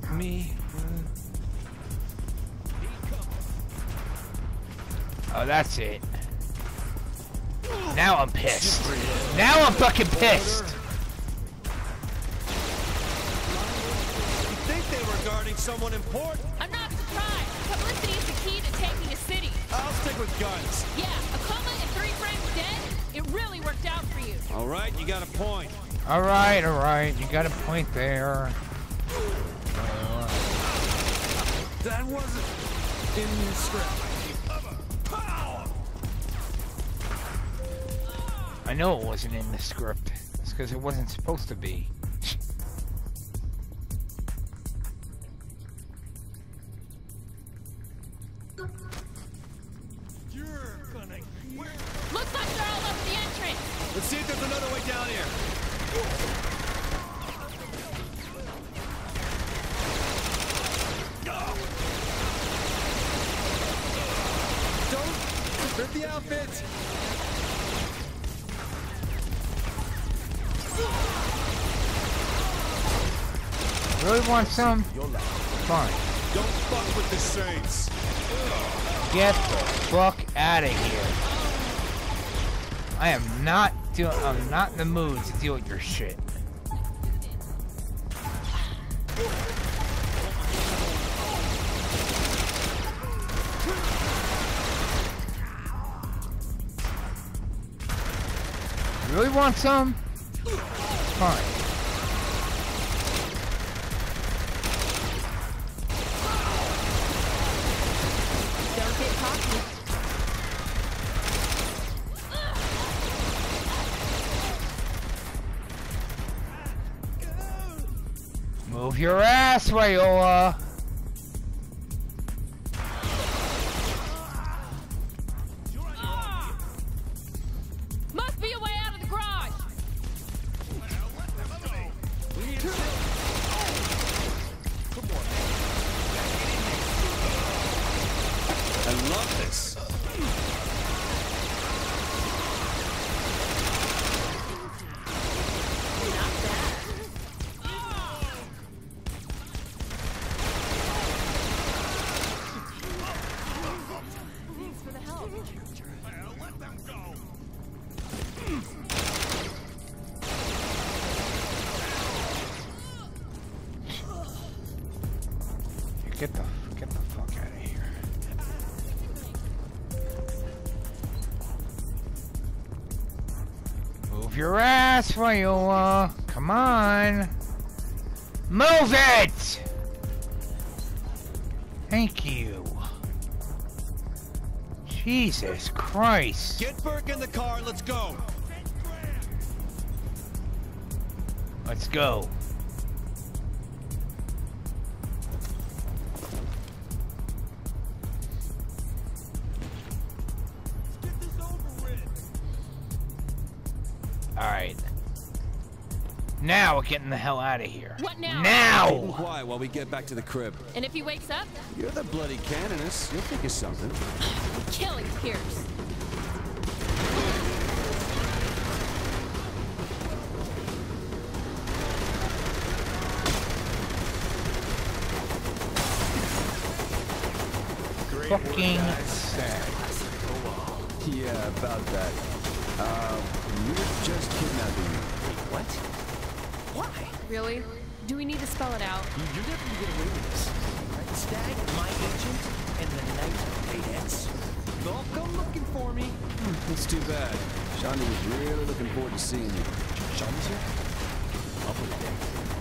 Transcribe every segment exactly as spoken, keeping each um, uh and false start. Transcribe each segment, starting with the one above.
Me. Oh, that's it. Now I'm pissed. Now I'm fucking pissed. You think they were guarding someone important? I'm not surprised. Publicity is the key to taking a city. I'll stick with guns. Yeah, a coma and three friends dead. It really worked out for you. All right, you got a point. All right, all right. You got a point there. Uh, That wasn't in the script. I know it wasn't in the script. It's because it wasn't supposed to be. You're gonna. Looks like they're all over the entrance. Let's see if there's another way down here. Don't rip the outfit. Really want some? Fine. Don't fuck with the Saints. Get the fuck out of here. I am not doing. I'm not in the mood to deal with your shit. You really want some? Fine. Don't get cocky. Move your ass, Viola. Must be a way out of the garage. I love this. Thanks for the help. Let them go. Get the get the fuck out of here. Move your ass, Viola. Come on. Move it! Thank you. Jesus Christ. Get Burke in the car. Let's go. Let's go. Get this over with. Alright. Now we're getting the hell out of here. What now? Now! Keep him quiet while we get back to the crib. And if he wakes up, You're the bloody canoness. You'll think of something. killing Pierce. Fucking sad. Yeah, about that. Uh, you were just kidnapping me. What? Why? Really? Do we need to spell it out? You, you're never gonna get away with this. Right? Stag, my agent, and the Knight of Payheads. They'll come looking for me. Hmm, it's too bad. Shani was really looking forward to seeing you. Shawnee's here? I'll put it there.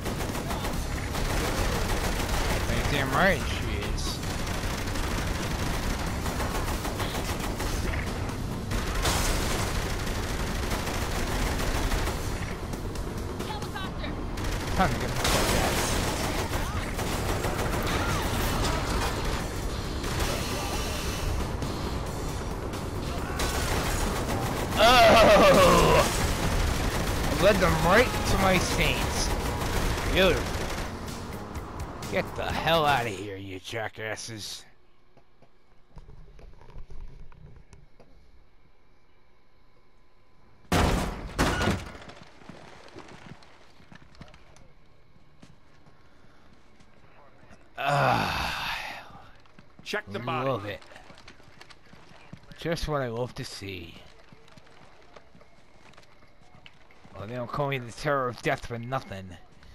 Damn right she is. Helicopter! Time to get the fuck out. Oh! I led them right to my saints. Beautiful. Get the hell out of here, you jackasses. Ah, Check the I body. love it. Just what I love to see. Well, they don't call me the terror of death for nothing.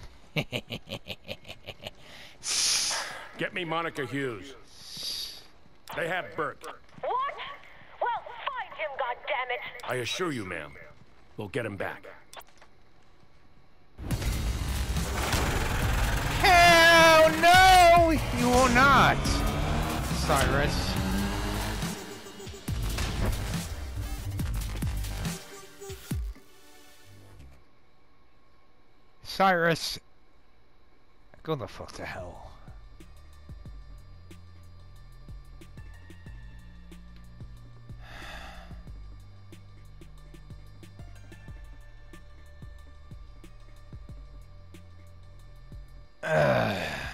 Get me Monica Hughes. They have Burke. What? Well, find him, goddammit! I assure you, ma'am, we'll get him back. Hell no! You will not, Cyrus. Cyrus, go the fuck to hell. Uh.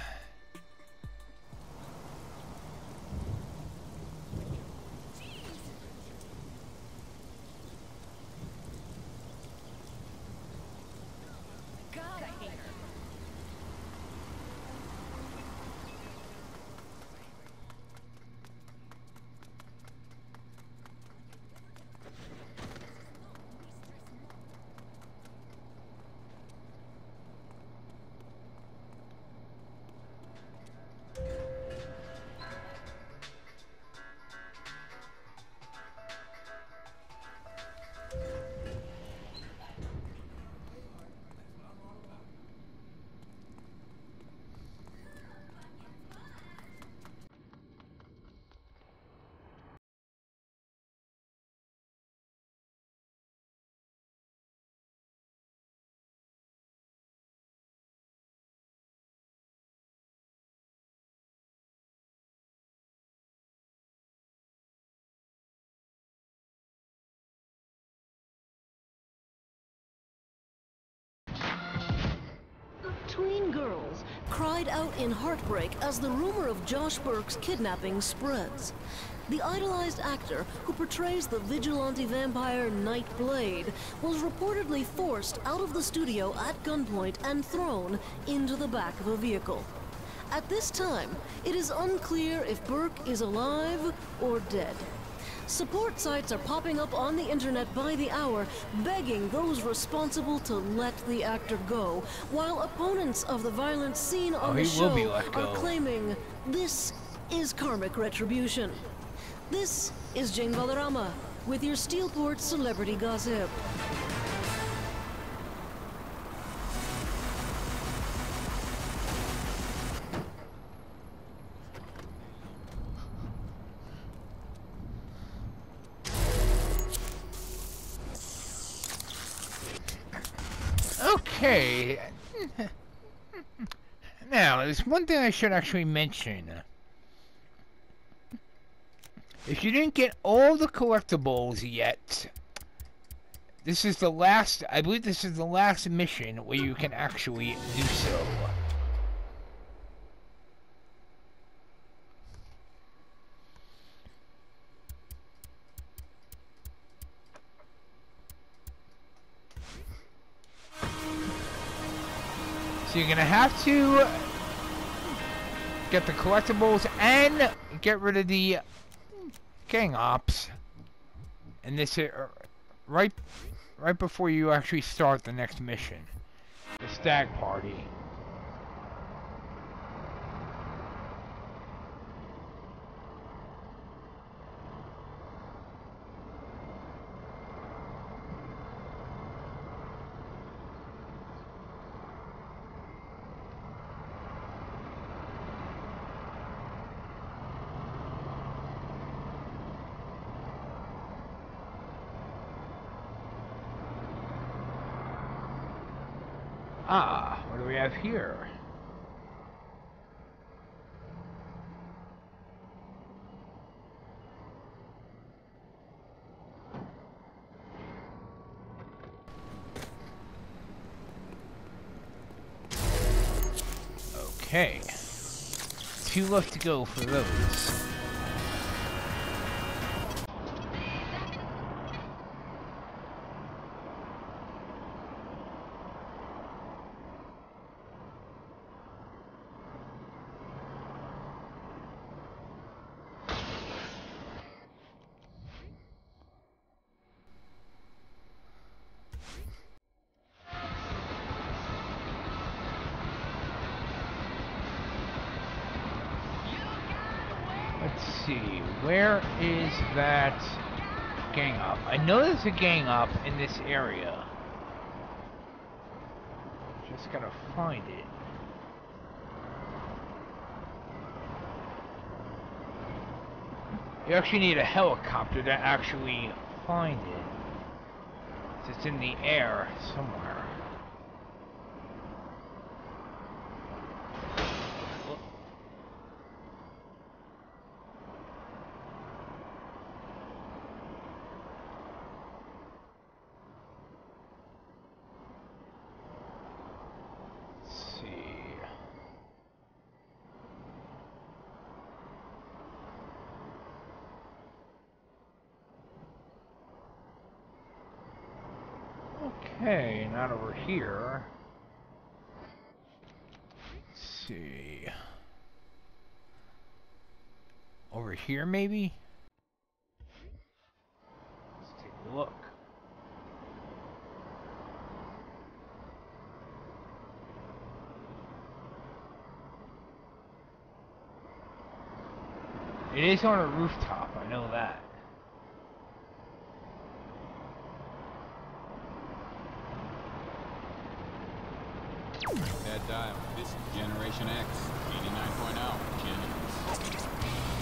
Tween girls cried out in heartbreak as the rumor of Josh Burke's kidnapping spreads. The idolized actor who portrays the vigilante vampire Nightblade was reportedly forced out of the studio at gunpoint and thrown into the back of a vehicle. At this time, it is unclear if Burke is alive or dead. Support sites are popping up on the internet by the hour, begging those responsible to let the actor go, while opponents of the violent scene on Oh, the he will be show let go. are claiming this is karmic retribution. This is Jane Valderrama with your Steelport Celebrity Gossip. Okay. Now, there's one thing I should actually mention. If you didn't get all the collectibles yet, this is the last, I believe this is the last mission where you can actually do so. So you're gonna have to get the collectibles and get rid of the gang ops, and this is right, right before you actually start the next mission, the stag party. Ah, what do we have here? Okay. Two left to go for those. see, where is that gang up? I know there's a gang up in this area. Just gotta find it. You actually need a helicopter to actually find it. It's in the air somewhere. Okay, not over here. Let's see. Over here, maybe? Let's take a look. It is on a rooftop, I know that. That dial. This is Generation X, eighty-nine point oh, Gen X.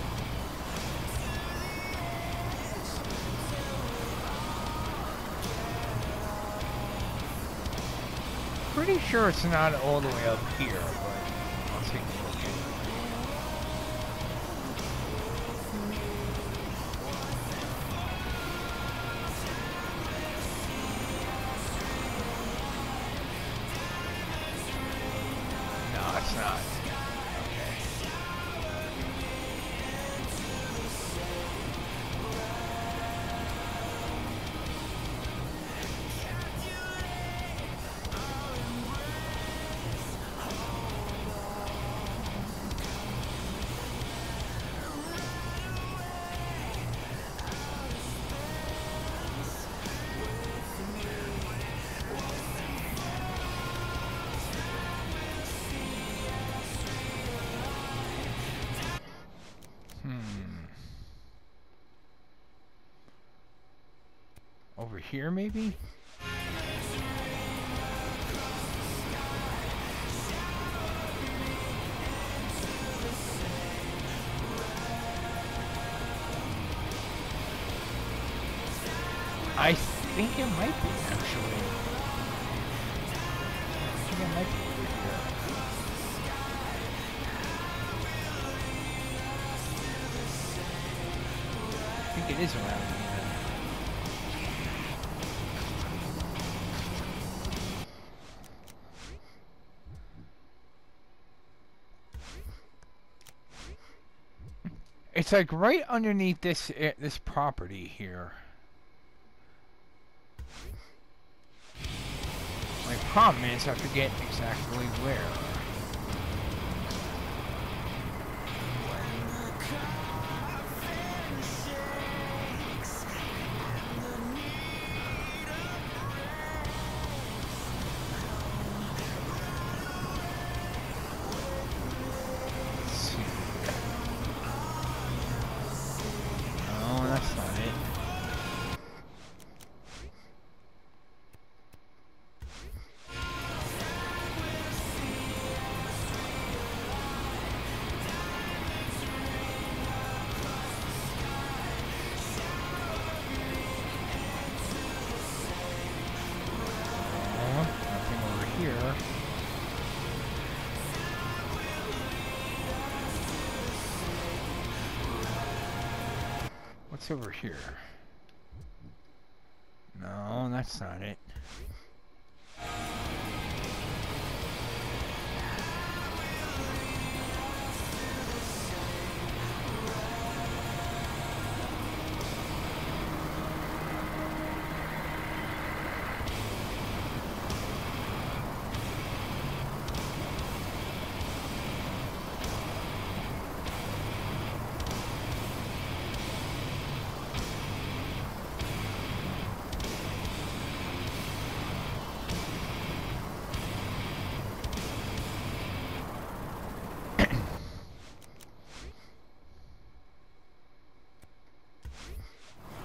Pretty sure it's not all the way up here, but I'll take a look anyway. No, it's not. Over here, maybe? I think it might be, actually. I think it might be over here. I think it is around here. It's like right underneath this uh, this property here. My problem is I forget exactly where. What's over here? No, that's not it.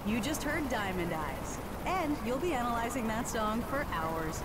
You just heard Diamond Eyes, and you'll be analyzing that song for hours.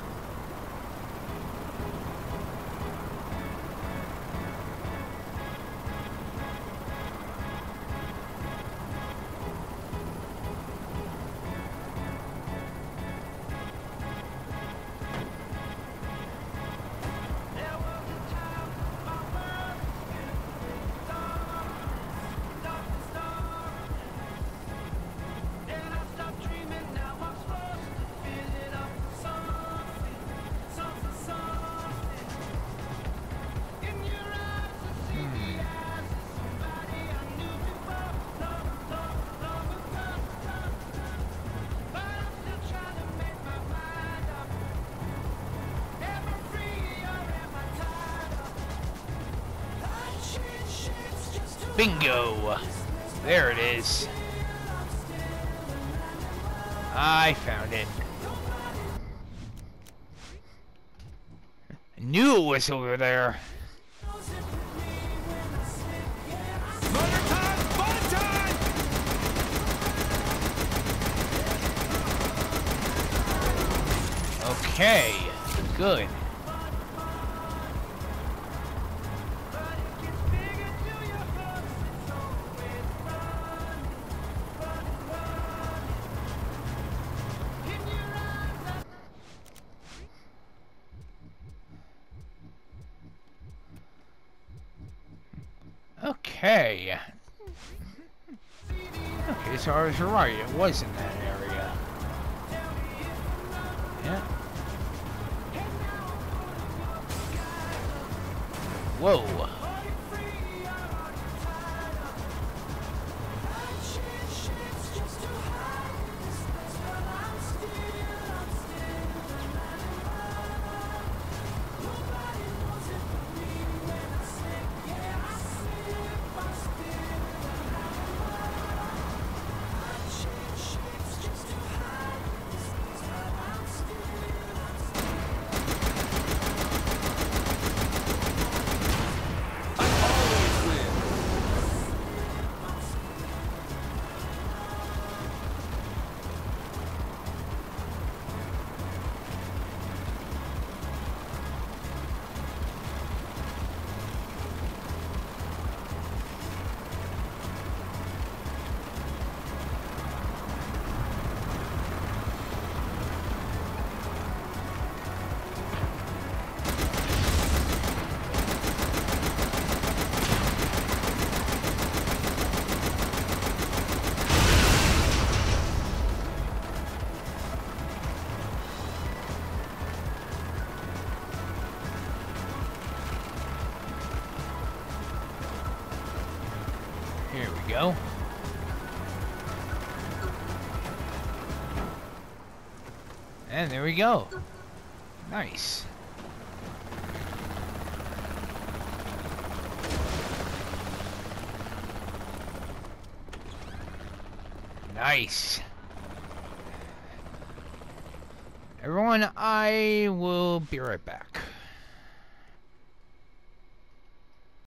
Bingo! There it is. I found it. I knew it was over there. Motor time! Fun time! Okay, good. Okay. Okay, so I was right. It was in that area. Yeah. Whoa. Here we go. And there we go. Nice. Nice. Everyone, I will be right back.